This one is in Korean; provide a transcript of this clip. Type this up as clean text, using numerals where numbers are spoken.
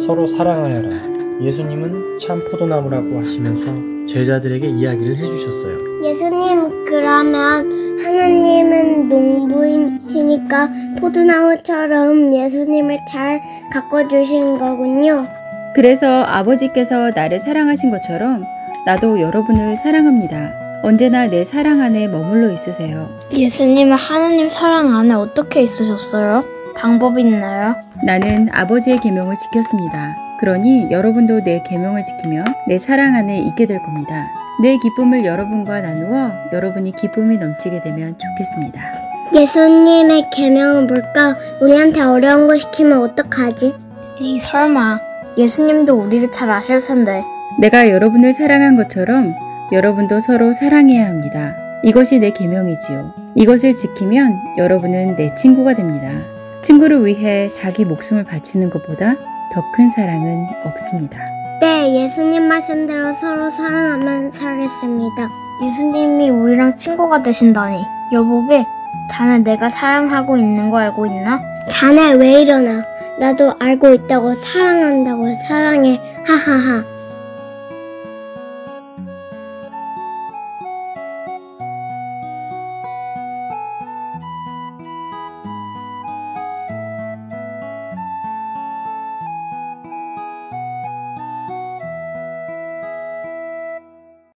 서로 사랑하여라. 예수님은 참 포도나무라고 하시면서 제자들에게 이야기를 해주셨어요. 예수님, 그러면 하나님은 농부이시니까 포도나무처럼 예수님을 잘 가꿔주신 거군요. 그래서 아버지께서 나를 사랑하신 것처럼 나도 여러분을 사랑합니다. 언제나 내 사랑 안에 머물러 있으세요. 예수님은 하나님 사랑 안에 어떻게 있으셨어요? 방법이 있나요? 나는 아버지의 계명을 지켰습니다. 그러니 여러분도 내 계명을 지키면 내 사랑 안에 있게 될 겁니다. 내 기쁨을 여러분과 나누어 여러분이 기쁨이 넘치게 되면 좋겠습니다. 예수님의 계명은 뭘까? 우리한테 어려운 거 시키면 어떡하지? 에이, 설마. 예수님도 우리를 잘 아실 텐데. 내가 여러분을 사랑한 것처럼 여러분도 서로 사랑해야 합니다. 이것이 내 계명이지요. 이것을 지키면 여러분은 내 친구가 됩니다. 친구를 위해 자기 목숨을 바치는 것보다 더 큰 사랑은 없습니다. 네, 예수님 말씀대로 서로 사랑하면 살겠습니다. 예수님이 우리랑 친구가 되신다니. 여보게, 자네 내가 사랑하고 있는 거 알고 있나? 자네 왜 이러나? 나도 알고 있다고. 사랑한다고. 사랑해. 하하하.